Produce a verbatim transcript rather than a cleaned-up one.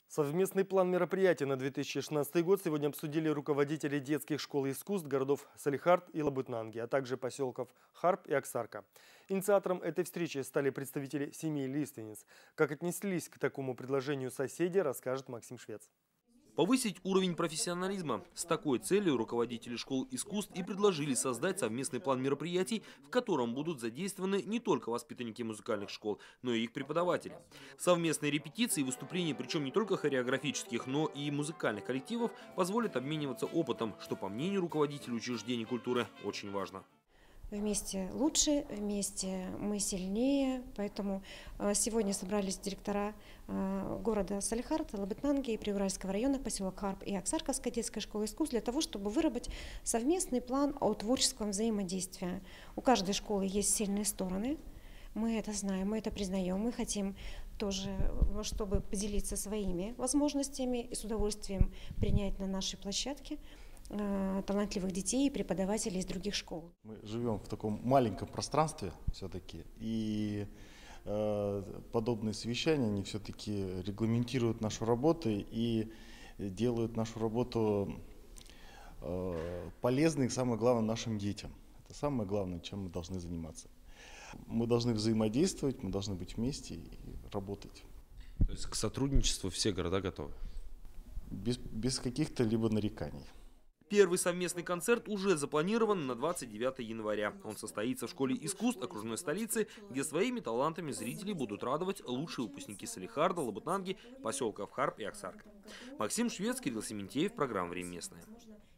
Совместный план мероприятий на две тысячи шестнадцатый год сегодня обсудили руководители детских школ и искусств городов Салехард и Лабытнанги, а также поселков Харп и Аксарка. Инициатором этой встречи стали представители семей лиственниц. Как отнеслись к такому предложению соседи, расскажет Максим Швец. Повысить уровень профессионализма. С такой целью руководители школ искусств и предложили создать совместный план мероприятий, в котором будут задействованы не только воспитанники музыкальных школ, но и их преподаватели. Совместные репетиции и выступления, причем не только хореографических, но и музыкальных коллективов, позволят обмениваться опытом, что, по мнению руководителей учреждений культуры, очень важно. Вместе лучше, вместе мы сильнее, поэтому сегодня собрались директора города Салехард, Лабытнанги и Приуральского района, поселок Харп и Аксарковской детской школы искусств для того, чтобы выработать совместный план о творческом взаимодействии. У каждой школы есть сильные стороны, мы это знаем, мы это признаем, мы хотим тоже, чтобы поделиться своими возможностями и с удовольствием принять на нашей площадке талантливых детей и преподавателей из других школ. Мы живем в таком маленьком пространстве все-таки, и э, подобные совещания, они все-таки регламентируют нашу работу и делают нашу работу э, полезной, и самое главное, нашим детям. Это самое главное, чем мы должны заниматься. Мы должны взаимодействовать, мы должны быть вместе и работать. То есть к сотрудничеству все города готовы? Без, без каких-то либо нареканий. Первый совместный концерт уже запланирован на двадцать девятое января. Он состоится в школе искусств окружной столицы, где своими талантами зрителей будут радовать лучшие выпускники Салехарда, Лабытнанги, поселков Харп и Аксарка. Максим Швец, Кирилл Сементеев, программа «Время местное».